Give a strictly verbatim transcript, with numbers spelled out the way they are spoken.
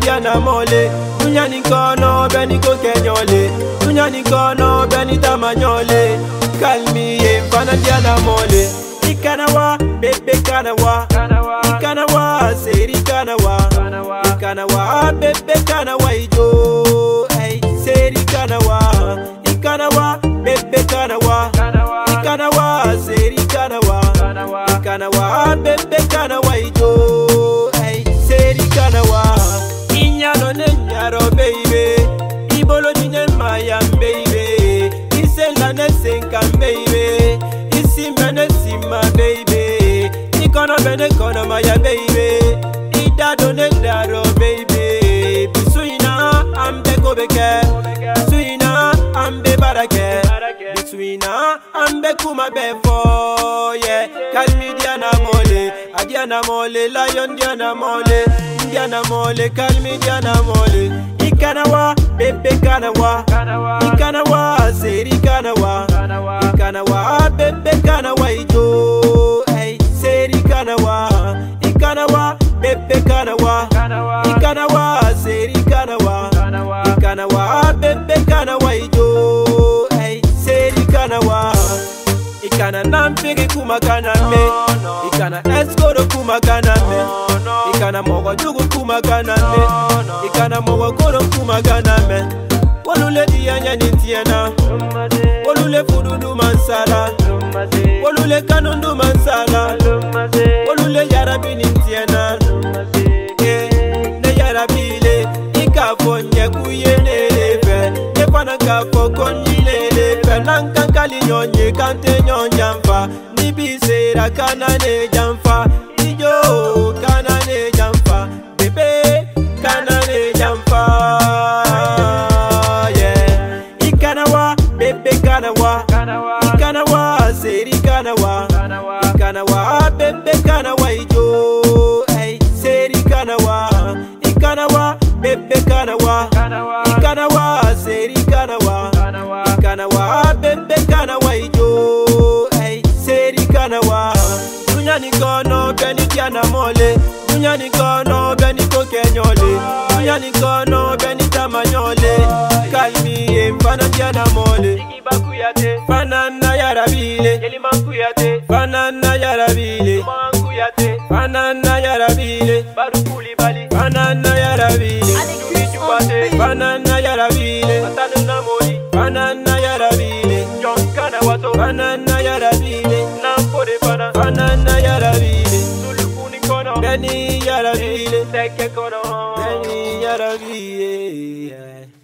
diana mole. Dunya ni kono beni ko kenyole. Dunya ni kono beni tamanyole. CALMÉ fana diana mole. Kanawa, bebe Kanawa, Kanawa, seri Kanawa, Kanawa, bebe Kanawa ijo, hey, seri Kanawa, Kanawa, bebe Kanawa, Kanawa, seri Kanawa, Kanawa, bebe Kanawa ijo, hey, seri Kanawa. Inyano ne nyaro baby, ibolo dine maya baby, isela ne senka baby. My baby, Ikono bene kono maya baby, Idado ne daro baby, Bisuina ambe gobeke, Bisuina ambe barake, Bisuina ambe kuma befo, yeah. CALMÉ diana mole, adiana mole, lion diana mole, diana mole, CALMÉ diana mole. Kanawa, bebe Kanawa, Kanawa, seri Kanawa, Kanawa, bebe Kanawa ijo, hey, seri Kanawa, Kanawa, bebe Kanawa, Kanawa, seri Kanawa, Kanawa, bebe Kanawa ijo, hey, seri Kanawa. Ikana nampege kuma kaname, Ikana eskoro kuma kaname, Ikana mogo jugu kuma kaname, Ikana mogo koro kuma kaname. Wolule dianya nintiana, Wolule fududu mansala, Wolule kanundu mansala, Wolule yarabi nintiana, Ne yarabile, Ika fonye kuye nelefe, Nefana kafo konyi nelefe, Nanka kali nyonye kante nyonyamfa, Nibisera kanane jamfa, Ijo kanane jamfa, Bebe kanane jamfa, yeah. Ikanawa, bebe Kanawa, Kanawa, seri Kanawa, Kanawa, bebe Kanawa ijo, hey, seri Kanawa, Ikanawa, bebe Kanawa, Kanawa, seri Kanawa, Kanawa, bebe Kanawa ijo, hey, seri Kanawa. Dunya ni kono beni diana mole, Dunya ni kono beni ko kenyole, Dunya ni kono beni tamanyole. CALMÉ fana diana mole, Fanana yarabile, Fanana yarabile, Fanana yarabile, Fanana yarabile, Fanana yarabile, Fanana yarabile, Fanana yarabile, Fanana yarabile, Beni yarabile, Beni yarabile.